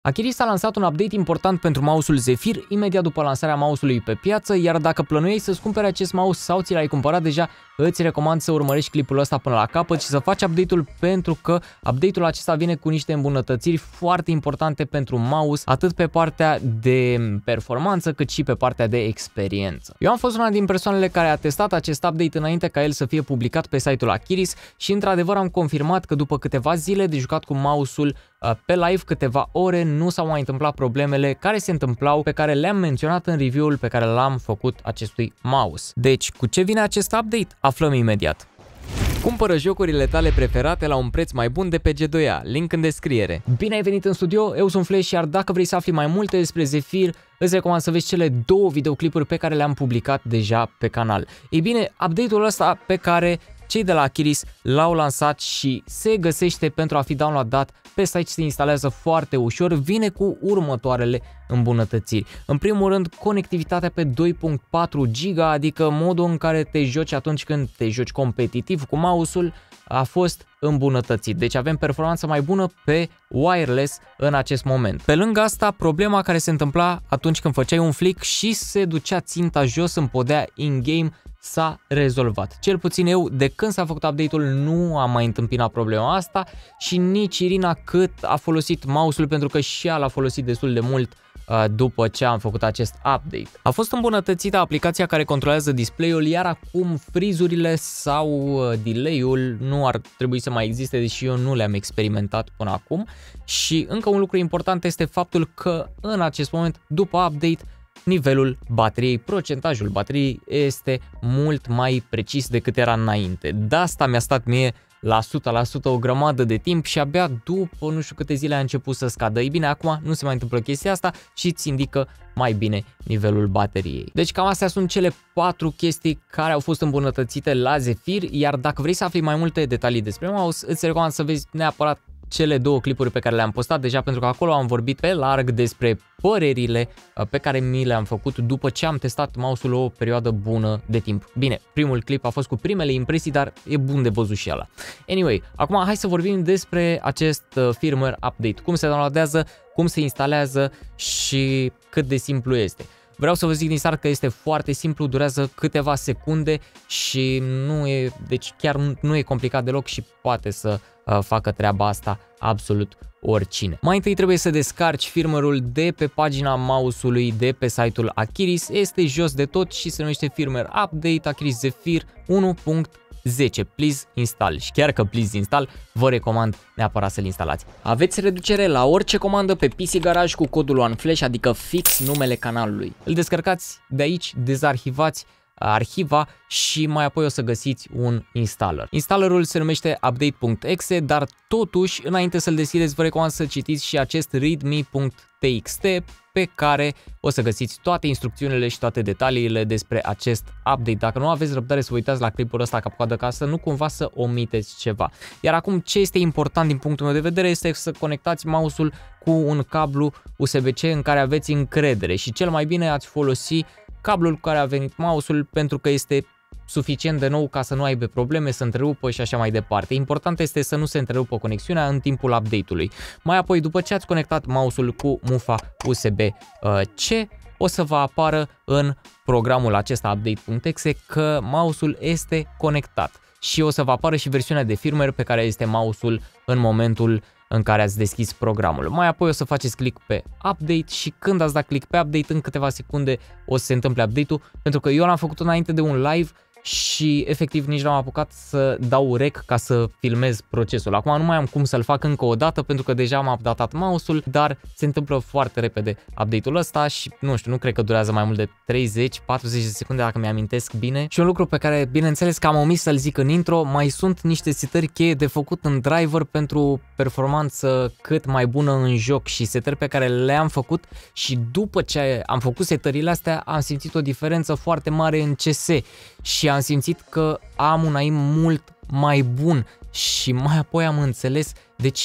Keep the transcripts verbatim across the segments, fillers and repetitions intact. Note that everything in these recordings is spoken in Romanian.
Acheris a lansat un update important pentru mouse-ul Zephyr imediat după lansarea mouse-ului pe piață, iar dacă plănuieai să-ți cumpere acest mouse sau ți l-ai cumpărat deja, îți recomand să urmărești clipul ăsta până la capăt și să faci update-ul, pentru că update-ul acesta vine cu niște îmbunătățiri foarte importante pentru mouse, atât pe partea de performanță cât și pe partea de experiență. Eu am fost una din persoanele care a testat acest update înainte ca el să fie publicat pe site-ul Acheris și într-adevăr am confirmat că după câteva zile de jucat cu mouse-ul pe live, câteva ore, nu s-au mai întâmplat problemele care se întâmplau, pe care le-am menționat în review-ul pe care l-am făcut acestui mouse. Deci, cu ce vine acest update? Aflăm imediat. Cumpără jocurile tale preferate la un preț mai bun de pe G doi A, link în descriere. Bine ai venit în studio, eu sunt Flash, iar dacă vrei să afli mai multe despre Zephyr, îți recomand să vezi cele două videoclipuri pe care le-am publicat deja pe canal. Ei bine, update-ul ăsta pe care cei de la Acheris l-au lansat și se găsește pentru a fi downloadat pe site și se instalează foarte ușor, vine cu următoarele îmbunătățiri. În primul rând, conectivitatea pe doi virgulă patru giga, adică modul în care te joci atunci când te joci competitiv cu mouse-ul a fost îmbunătățit. Deci avem performanță mai bună pe wireless în acest moment. Pe lângă asta, problema care se întâmpla atunci când făceai un flick și se ducea ținta jos în podea in-game s-a rezolvat. Cel puțin eu, de când s-a făcut update-ul, nu am mai întâmpinat problema asta și nici Irina, cât a folosit mouse-ul, pentru că și ea l-a folosit destul de mult uh, după ce am făcut acest update. A fost îmbunătățită aplicația care controlează display-ul, iar acum frizurile sau uh, delay-ul nu ar trebui să mai existe, deși eu nu le-am experimentat până acum. Și încă un lucru important este faptul că în acest moment, după update, nivelul bateriei, procentajul bateriei este mult mai precis decât era înainte. De asta mi-a stat mie la o sută la sută o grămadă de timp și abia după nu știu câte zile a început să scadă. Ei bine, acum nu se mai întâmplă chestia asta și îți indică mai bine nivelul bateriei. Deci cam astea sunt cele patru chestii care au fost îmbunătățite la Zephyr, iar dacă vrei să afli mai multe detalii despre mouse, îți recomand să vezi neapărat cele două clipuri pe care le-am postat deja, pentru că acolo am vorbit pe larg despre părerile pe care mi le-am făcut după ce am testat mouse-ul o perioadă bună de timp. Bine, primul clip a fost cu primele impresii, dar e bun de văzut și ăla. Anyway, acum hai să vorbim despre acest firmware update, cum se downloadează, cum se instalează și cât de simplu este. Vreau să vă zic din start că este foarte simplu, durează câteva secunde și nu e, deci chiar nu e complicat deloc și poate să uh, facă treaba asta absolut oricine. Mai întâi trebuie să descarci firmware-ul de pe pagina mouse-ului de pe site-ul Acheris, este jos de tot și se numește firmware update Acheris Zephyr unu punct zece, please install. Și chiar că please install, vă recomand neapărat să-l instalați. Aveți reducere la orice comandă pe P C Garage cu codul OneFlash, adică fix numele canalului. Îl descărcați de aici, dezarhivați arhiva și mai apoi o să găsiți un installer. Installerul se numește update punct e x e, dar totuși, înainte să-l deschideți, vă recomand să citiți și acest readme punct t x t pe care o să găsiți toate instrucțiunile și toate detaliile despre acest update. Dacă nu aveți răbdare să vă uitați la clipul ăsta cap-coadă, ca să nu cumva să omiteți ceva. Iar acum, ce este important din punctul meu de vedere este să conectați mouse-ul cu un cablu U S B C în care aveți încredere și cel mai bine ați folosi cablul cu care a venit mouse-ul, pentru că este suficient de nou ca să nu aibă probleme, să întrerupă și așa mai departe. Important este să nu se întrerupă conexiunea în timpul update-ului. Mai apoi, după ce ați conectat mouse-ul cu mufa U S B C, o să vă apară în programul acesta update punct e x e că mouse-ul este conectat și o să vă apară și versiunea de firmware pe care este mouse-ul în momentul în care ați deschis programul. Mai apoi o să faceți click pe update și când ați dat click pe update, în câteva secunde o să se întâmple update-ul, pentru că eu l-am făcut înainte de un live și efectiv nici n-am apucat să dau rec ca să filmez procesul. Acum nu mai am cum să-l fac încă o dată pentru că deja am updatat mouse-ul, dar se întâmplă foarte repede update-ul ăsta și nu știu, nu cred că durează mai mult de treizeci patruzeci de secunde dacă mi-amintesc bine. Și un lucru pe care bineînțeles că am omis să-l zic în intro, mai sunt niște setări cheie de făcut în driver pentru performanță cât mai bună în joc și setări pe care le-am făcut și după ce am făcut setările astea am simțit o diferență foarte mare în C S și am simțit că am un aim mult mai bun și mai apoi am înțeles de ce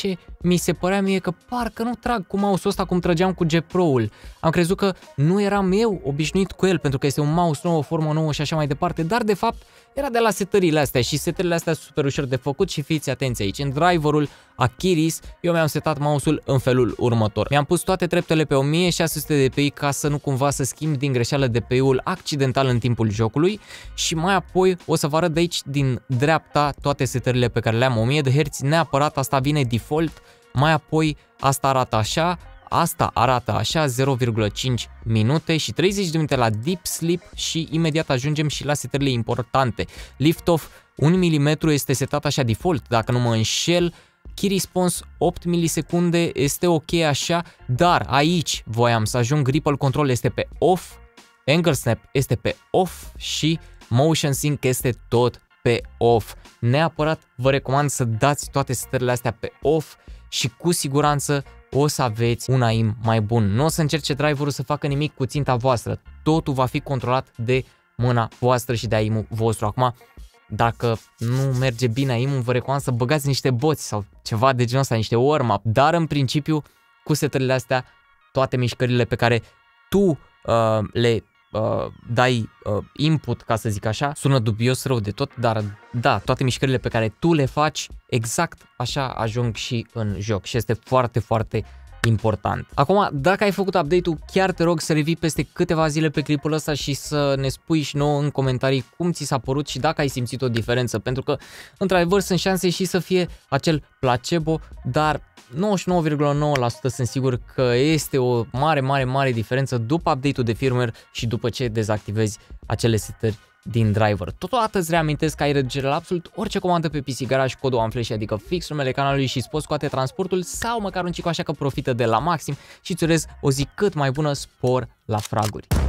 mi se părea mie că parcă nu trag cu mouse-ul ăsta cum trăgeam cu G Pro-ul. Am crezut că nu eram eu obișnuit cu el pentru că este un mouse nou, o formă nouă și așa mai departe, dar de fapt era de la setările astea și setările astea sunt super ușor de făcut și fiți atenți aici. În driverul Achiris eu mi-am setat mouse-ul în felul următor. Mi-am pus toate treptele pe o mie șase sute de dpi ca să nu cumva să schimb din greșeală D P I-ul accidental în timpul jocului și mai apoi o să vă arăt de aici din dreapta toate setările pe care le-am. O mie de herți neapărat, asta vine default, mai apoi asta arată așa, asta arată așa, zero virgulă cinci minute și treizeci de minute la deep sleep și imediat ajungem și la setările importante. Lift-off un milimetru este setat așa default, dacă nu mă înșel. Key response opt milisecunde este ok așa, dar aici voiam să ajung, ripple control este pe off, angle snap este pe off și motion sync este tot pe off. Neapărat vă recomand să dați toate setările astea pe off și cu siguranță o să aveți un A I M mai bun. Nu o să încerce driverul să facă nimic cu ținta voastră. Totul va fi controlat de mâna voastră și de A I M-ul vostru. Acum, dacă nu merge bine A I M-ul, vă recomand să băgați niște boți sau ceva de genul ăsta, niște warm-up. Dar în principiu, cu setările astea, toate mișcările pe care tu uh, le uh, dai uh, input, ca să zic așa, sună dubios rău de tot, dar da, toate mișcările pe care tu le faci, exact așa ajung și în joc și este foarte, foarte important. Acum, dacă ai făcut update-ul, chiar te rog să revii peste câteva zile pe clipul ăsta și să ne spui și nouă în comentarii cum ți s-a părut și dacă ai simțit o diferență, pentru că într-adevăr sunt șanse și să fie acel placebo, dar nouăzeci și nouă virgulă nouă la sută sunt sigur că este o mare, mare, mare diferență după update-ul de firmware și după ce dezactivezi acele setări din driver. Totodată îți reamintesc că ai reducere la absolut orice comandă pe P C Garage, codul AMFLASH, adică fix numele canalului și îți poți scoate transportul sau măcar un cico, așa că profită de la maxim și îți urez o zi cât mai bună, spor la fraguri.